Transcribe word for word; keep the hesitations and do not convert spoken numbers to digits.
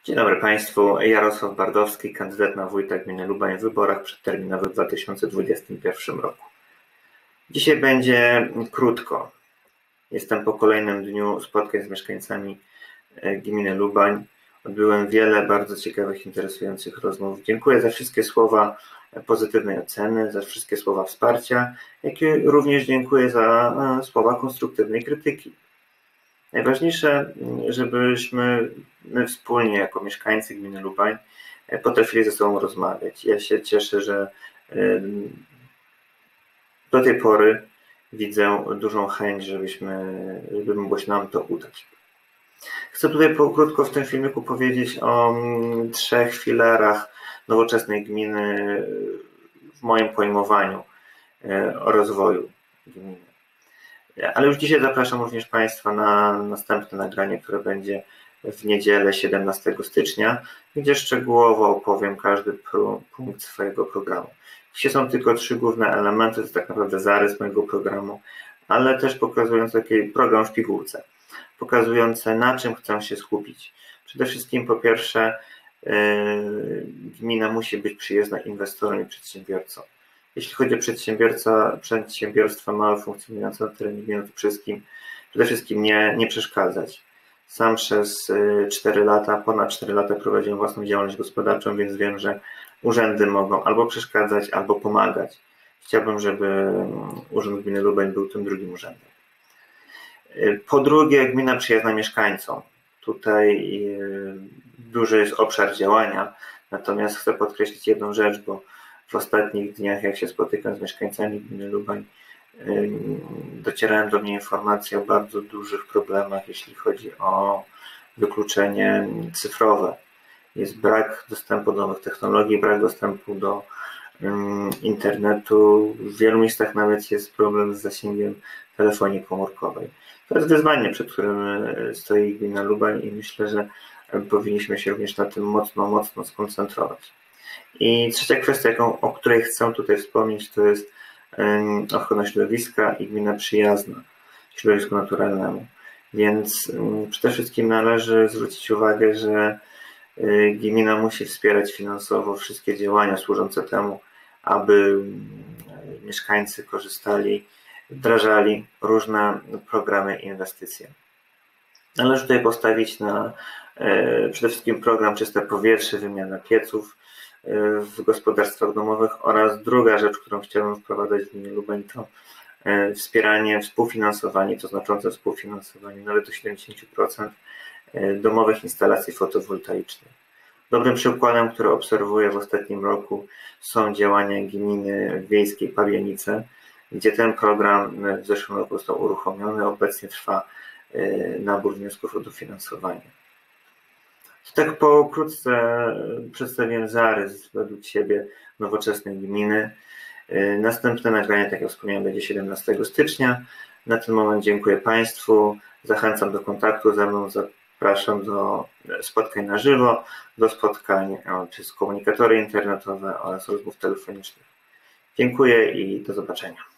Dzień dobry Państwu. Jarosław Bardowski, kandydat na wójta gminy Lubań w wyborach przedterminowych w dwa tysiące dwudziestym pierwszym roku. Dzisiaj będzie krótko. Jestem po kolejnym dniu spotkań z mieszkańcami gminy Lubań. Odbyłem wiele bardzo ciekawych, interesujących rozmów. Dziękuję za wszystkie słowa pozytywnej oceny, za wszystkie słowa wsparcia, jak i również dziękuję za słowa konstruktywnej krytyki. Najważniejsze, żebyśmy my wspólnie jako mieszkańcy gminy Lubań potrafili ze sobą rozmawiać. Ja się cieszę, że do tej pory widzę dużą chęć, żebyśmy, żeby mogło się nam to udać. Chcę tutaj krótko w tym filmiku powiedzieć o trzech filarach nowoczesnej gminy w moim pojmowaniu o rozwoju gminy. Ale już dzisiaj zapraszam również Państwa na następne nagranie, które będzie w niedzielę siedemnastego stycznia, gdzie szczegółowo opowiem każdy punkt swojego programu. Dzisiaj są tylko trzy główne elementy, to jest tak naprawdę zarys mojego programu, ale też pokazujący taki program w pigułce, pokazujący, na czym chcę się skupić. Przede wszystkim po pierwsze yy, gmina musi być przyjazna inwestorom i przedsiębiorcom. Jeśli chodzi o przedsiębiorca, przedsiębiorstwa małe funkcjonujące na terenie gminy, to przede wszystkim, przede wszystkim nie, nie przeszkadzać. Sam przez cztery lata, ponad cztery lata prowadziłem własną działalność gospodarczą, więc wiem, że urzędy mogą albo przeszkadzać, albo pomagać. Chciałbym, żeby Urząd Gminy Lubań był tym drugim urzędem. Po drugie, gmina przyjazna mieszkańcom. Tutaj duży jest obszar działania, natomiast chcę podkreślić jedną rzecz, bo w ostatnich dniach, jak się spotykam z mieszkańcami gminy Lubań, docierają do mnie informacje o bardzo dużych problemach, jeśli chodzi o wykluczenie cyfrowe. Jest brak dostępu do nowych technologii, brak dostępu do internetu. W wielu miejscach nawet jest problem z zasięgiem telefonii komórkowej. To jest wyzwanie, przed którym stoi gmina Lubań i myślę, że powinniśmy się również na tym mocno, mocno skoncentrować. I trzecia kwestia, jaką, o której chcę tutaj wspomnieć, to jest ochrona środowiska i gmina przyjazna środowisku naturalnemu. Więc przede wszystkim należy zwrócić uwagę, że gmina musi wspierać finansowo wszystkie działania służące temu, aby mieszkańcy korzystali, wdrażali różne programy i inwestycje. Należy tutaj postawić na przede wszystkim program Czyste Powietrze, wymiana pieców w gospodarstwach domowych oraz druga rzecz, którą chciałbym wprowadzać w gminie Lubań, to wspieranie, współfinansowanie, to znaczące współfinansowanie nawet do siedemdziesiąt procent domowych instalacji fotowoltaicznych. Dobrym przykładem, który obserwuję w ostatnim roku, są działania gminy wiejskiej Pabianice, gdzie ten program w zeszłym roku został uruchomiony, obecnie trwa nabór wniosków o dofinansowanie. To tak pokrótce przedstawiłem zarys według siebie nowoczesnej gminy. Następne nagranie, tak jak wspomniałem, będzie siedemnastego stycznia. Na ten moment dziękuję Państwu, zachęcam do kontaktu ze mną, zapraszam do spotkań na żywo, do spotkań przez komunikatory internetowe oraz rozmów telefonicznych. Dziękuję i do zobaczenia.